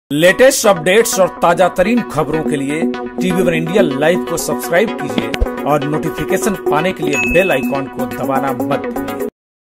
Latest updates और ताजा तरीन खबरों के लिए टीवी वन इंडिया लाइव को सब्सक्राइब कीजिए और नोटिफिकेशन पाने के लिए बेल आइकॉन को दबाना मत भूलिए।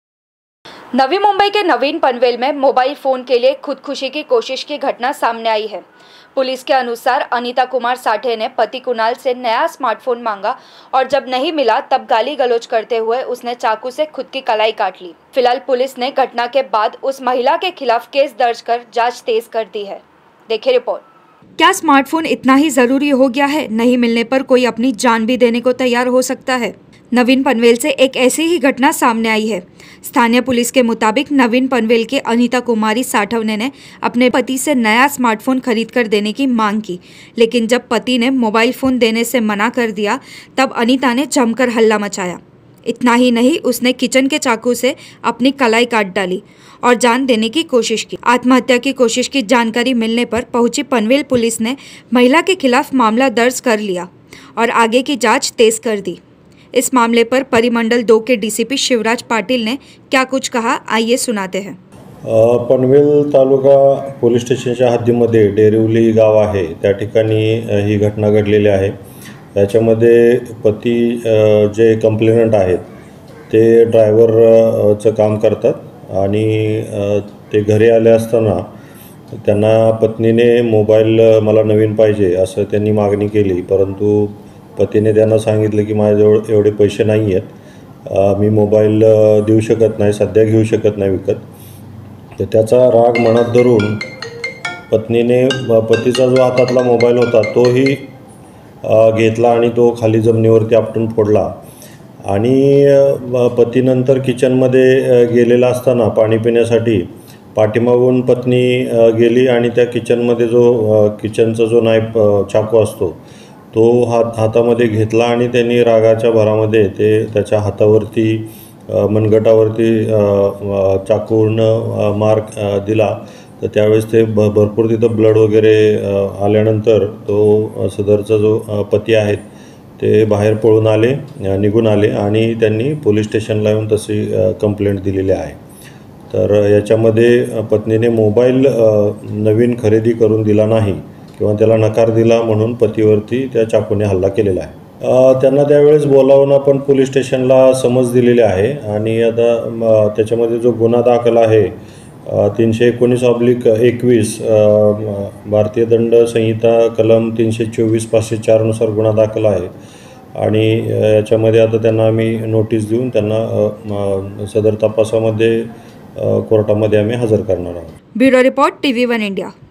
नवी मुंबई के नवीन पनवेल में मोबाइल फोन के लिए खुदकुशी की कोशिश की घटना सामने आई है। पुलिस के अनुसार अनीता कुमार साठे ने पति कुणाल से नया स्मार्टफोन मांगा और जब नहीं मिला तब गाली गलौज करते हुए उसने चाकू से खुद की कलाई काट ली। फिलहाल पुलिस ने घटना के बाद उस महिला के खिलाफ केस दर्ज कर जांच तेज कर दी है। देखिए रिपोर्ट। क्या स्मार्टफोन इतना ही जरूरी हो गया है? नहीं मिलने पर कोई अपनी जान भी देने को तैयार हो सकता है। नवीन पनवेल से एक ऐसी ही घटना सामने आई है। स्थानीय पुलिस के मुताबिक नवीन पनवेल के अनीता कुमारी साठवने ने अपने पति से नया स्मार्टफोन खरीद कर देने की मांग की, लेकिन जब पति ने मोबाइल फोन देने से मना कर दिया तब अनीता ने जमकर हल्ला मचाया। इतना ही नहीं, उसने किचन के चाकू से अपनी कलाई काट डाली और जान देने की कोशिश की। आत्महत्या की कोशिश की जानकारी मिलने पर पहुंची पनवेल पुलिस ने महिला के खिलाफ मामला दर्ज कर लिया और आगे की जांच तेज कर दी। इस मामले पर परिमंडल 2 के डीसीपी शिवराज पाटिल ने क्या कुछ कहा, आइए सुनाते हैं। पनवेल तालुका पोलीस स्टेशनच्या हद्दीमध्ये डेरिवली गाव आहे, त्या ठिकाणी ही घटना घडलेली आहे। याच्यामध्ये पती जे कंप्लेनंट आहेत ते ड्रायव्हरचं काम करतात आणि ते घरी आले असताना त्यांना पत्नीने मोबाईल मला नवीन पाहिजे असं त्यांनी मागणी केली, परंतु पतीने त्यांना सांगितलं की माझ्याजवळ एवढे पैसे नाही आहेत, मी मोबाईल देऊ शकत नाही, सध्या घेऊ शकत नाही विकत। तर त्याचा राग मनात धरून पत्नीने पतीचा जो हातातला मोबाईल होता तोही घेतला आणि तो खाली जमिनीवरती आपटून फोडला आणि पतीनंतर किचनमध्ये गेलेला असताना पाणी पिण्यासाठी पाठीमागून पत्नी गेली आणि त्या किचनमध्ये जो किचनचा जो नाईफ चाकू असतो तो हातामध्ये घेतला आणि त्यांनी रागाच्या भरामध्ये ते त्याच्या हातावरती मनगटावरती चाकून मार दिला। तर त्यावेळेस ते भरपूर तिथं ब्लड वगैरे आल्यानंतर तो सदरचा जो पती आहेत ते बाहेर पळून आले, निघून आले आणि त्यांनी पोलीस स्टेशनला येऊन तशी कंप्लेंट दिलेली आहे। तर याच्यामध्ये पत्नीने मोबाईल नवीन खरेदी करून दिला नाही किंवा त्याला नकार दिला म्हणून पतीवरती त्या चाकूने हल्ला केलेला आहे। त्यांना त्यावेळेस बोलावून आपण पोलीस स्टेशनला समज दिलेली आहे आणि आता त्याच्यामध्ये जो गुन्हा दाखल आहे 319/21 भारतीय दंड संहिता कलम 324 504 नुसार गुन्हा दाखल आहे आणि याच्यामध्ये आता त्यांना आम्ही नोटीस देऊन त्यांना सदर तपासामध्ये कोर्टामध्ये आम्ही हजर करणार आहोत। Bureau report, TV one India.